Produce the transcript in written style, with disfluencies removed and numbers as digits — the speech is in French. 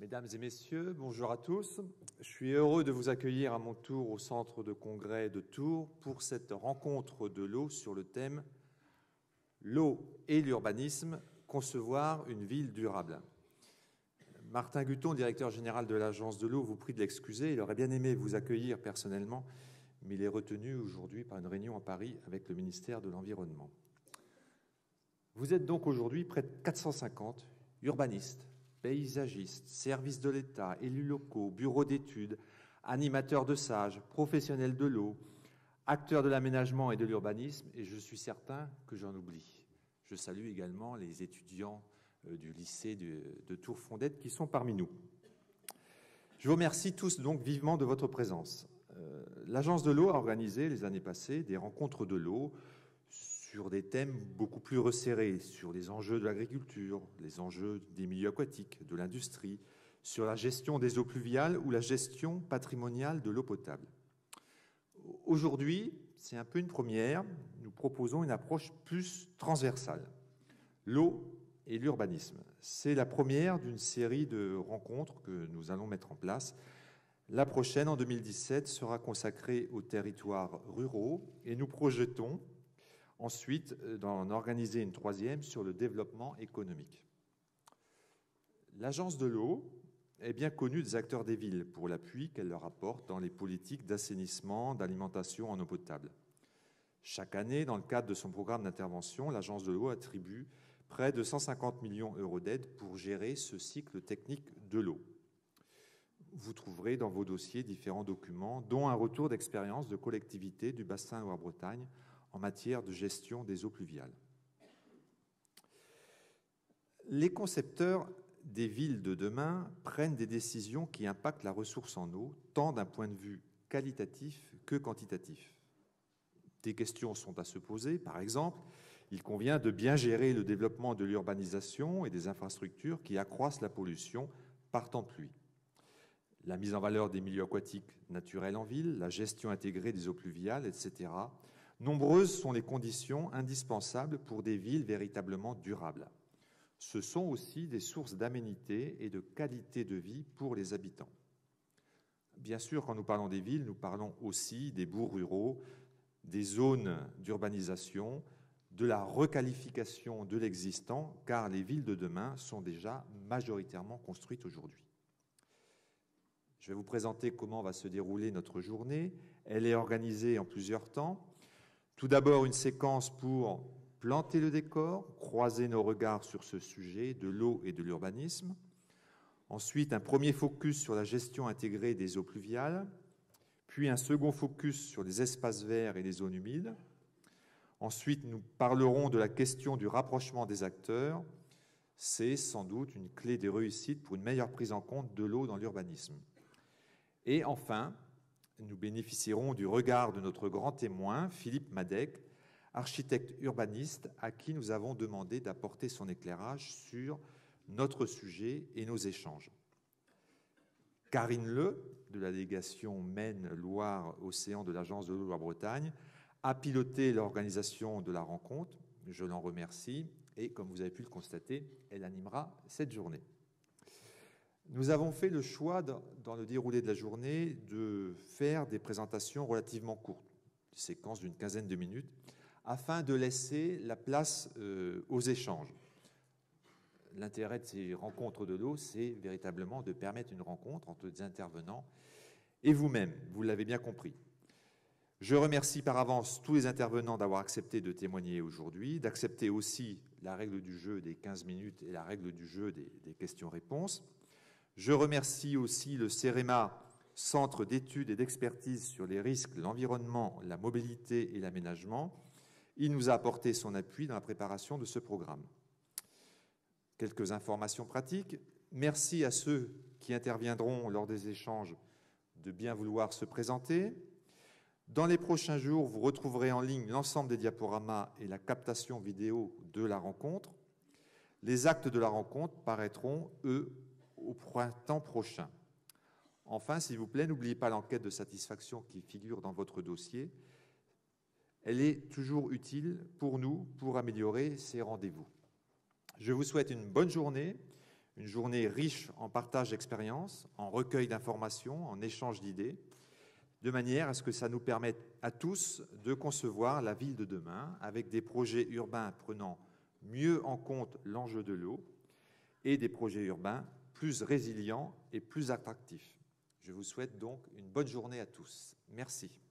Mesdames et messieurs, bonjour à tous. Je suis heureux de vous accueillir à mon tour au centre de congrès de Tours pour cette rencontre de l'eau sur le thème « L'eau et l'urbanisme, concevoir une ville durable ». Martin Gutton, directeur général de l'Agence de l'eau, vous prie de l'excuser. Il aurait bien aimé vous accueillir personnellement, mais il est retenu aujourd'hui par une réunion à Paris avec le ministère de l'Environnement. Vous êtes donc aujourd'hui près de 450 urbanistes, paysagistes, services de l'État, élus locaux, bureaux d'études, animateurs de sages, professionnels de l'eau, acteurs de l'aménagement et de l'urbanisme, et je suis certain que j'en oublie. Je salue également les étudiants du lycée de Tours-Fondette qui sont parmi nous. Je vous remercie tous donc vivement de votre présence. L'Agence de l'eau a organisé les années passées des rencontres de l'eau sur des thèmes beaucoup plus resserrés, sur les enjeux de l'agriculture, les enjeux des milieux aquatiques, de l'industrie, sur la gestion des eaux pluviales ou la gestion patrimoniale de l'eau potable. Aujourd'hui, c'est un peu une première, nous proposons une approche plus transversale. L'eau et l'urbanisme, c'est la première d'une série de rencontres que nous allons mettre en place. La prochaine, en 2017, sera consacrée aux territoires ruraux et nous projetons ensuite d'en organiser une troisième sur le développement économique. L'Agence de l'eau est bien connue des acteurs des villes pour l'appui qu'elle leur apporte dans les politiques d'assainissement, d'alimentation en eau potable. Chaque année, dans le cadre de son programme d'intervention, l'Agence de l'eau attribue près de 150 millions d'euros d'aide pour gérer ce cycle technique de l'eau. Vous trouverez dans vos dossiers différents documents, dont un retour d'expérience de collectivités du bassin Loire-Bretagne en matière de gestion des eaux pluviales. Les concepteurs des villes de demain prennent des décisions qui impactent la ressource en eau, tant d'un point de vue qualitatif que quantitatif. Des questions sont à se poser. Par exemple, il convient de bien gérer le développement de l'urbanisation et des infrastructures qui accroissent la pollution par temps de pluie. La mise en valeur des milieux aquatiques naturels en ville, la gestion intégrée des eaux pluviales, etc. Nombreuses sont les conditions indispensables pour des villes véritablement durables. Ce sont aussi des sources d'aménité et de qualité de vie pour les habitants. Bien sûr, quand nous parlons des villes, nous parlons aussi des bourgs ruraux, des zones d'urbanisation, de la requalification de l'existant, car les villes de demain sont déjà majoritairement construites aujourd'hui. Je vais vous présenter comment va se dérouler notre journée. Elle est organisée en plusieurs temps. Tout d'abord, une séquence pour planter le décor, croiser nos regards sur ce sujet de l'eau et de l'urbanisme. Ensuite, un premier focus sur la gestion intégrée des eaux pluviales, puis un second focus sur les espaces verts et les zones humides. Ensuite, nous parlerons de la question du rapprochement des acteurs. C'est sans doute une clé de réussite pour une meilleure prise en compte de l'eau dans l'urbanisme. Et enfin, nous bénéficierons du regard de notre grand témoin, Philippe Madec, architecte urbaniste, à qui nous avons demandé d'apporter son éclairage sur notre sujet et nos échanges. Karine Le, de la délégation Maine-Loire-Océan de l'Agence de l'eau Loire-Bretagne, a piloté l'organisation de la rencontre. Je l'en remercie et, comme vous avez pu le constater, elle animera cette journée. Nous avons fait le choix, dans le déroulé de la journée, de faire des présentations relativement courtes, des séquences d'une quinzaine de minutes, afin de laisser la place aux échanges. L'intérêt de ces rencontres de l'eau, c'est véritablement de permettre une rencontre entre des intervenants et vous-même, vous l'avez bien compris. Je remercie par avance tous les intervenants d'avoir accepté de témoigner aujourd'hui, d'accepter aussi la règle du jeu des 15 minutes et la règle du jeu des questions-réponses. Je remercie aussi le CEREMA, Centre d'études et d'expertise sur les risques, l'environnement, la mobilité et l'aménagement. Il nous a apporté son appui dans la préparation de ce programme. Quelques informations pratiques. Merci à ceux qui interviendront lors des échanges de bien vouloir se présenter. Dans les prochains jours, vous retrouverez en ligne l'ensemble des diaporamas et la captation vidéo de la rencontre. Les actes de la rencontre paraîtront, eux, au printemps prochain. Enfin, s'il vous plaît, n'oubliez pas l'enquête de satisfaction qui figure dans votre dossier. Elle est toujours utile pour nous, pour améliorer ces rendez-vous. Je vous souhaite une bonne journée, Une journée riche en partage d'expériences, en recueil d'informations, en échange d'idées, de manière à ce que ça nous permette à tous de concevoir la ville de demain avec des projets urbains prenant mieux en compte l'enjeu de l'eau et des projets urbains plus résilients et plus attractifs. Je vous souhaite donc une bonne journée à tous. Merci.